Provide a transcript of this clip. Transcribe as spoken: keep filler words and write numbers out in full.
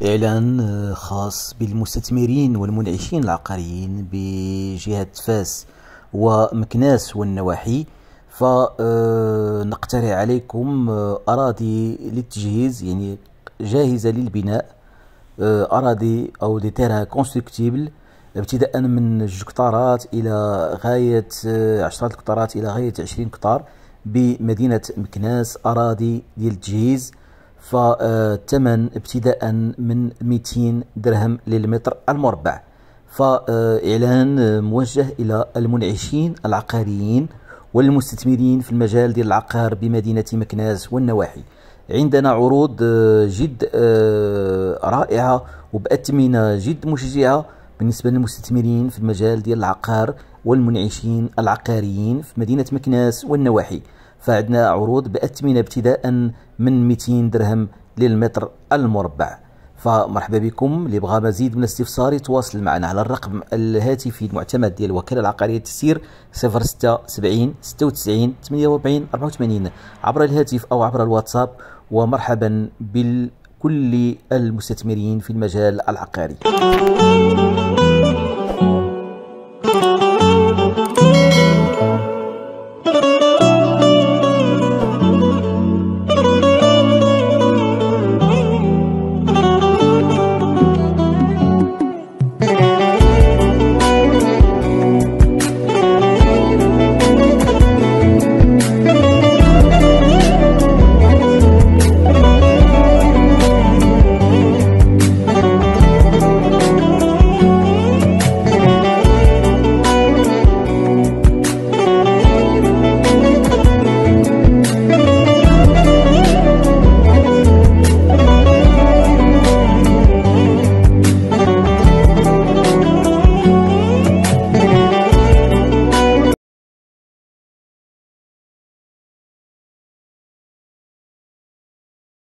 إعلان خاص بالمستثمرين والمنعشين العقاريين بجهة فاس ومكناس والنواحي. فنقترح عليكم أراضي للتجهيز، يعني جاهزة للبناء، أراضي أو دي تيران كونستركتيبل، ابتداء من جوج قطارات إلى غاية عشرات القطارات إلى غاية عشرين قطار بمدينة مكناس، أراضي ديال التجهيز. فالثمن ابتداء من مئتين درهم للمتر المربع. فإعلان موجه إلى المنعشين العقاريين والمستثمرين في المجال ديال العقار بمدينة مكناس والنواحي. عندنا عروض جد رائعة وبأثمنة جد مشجعة بالنسبة للمستثمرين في المجال ديال العقار والمنعشين العقاريين في مدينة مكناس والنواحي. فعندنا عروض بأثمنة ابتداء من مئتين درهم للمتر المربع. فمرحبا بكم. اللي بغى مزيد من الاستفسار يتواصل معنا على الرقم الهاتفي المعتمد ديال الوكالة العقارية للتسيير صفر ستة سبعين ستة وتسعين ثمانية وأربعين أربعة وثمانين عبر الهاتف أو عبر الواتساب. ومرحبا بكل المستثمرين في المجال العقاري.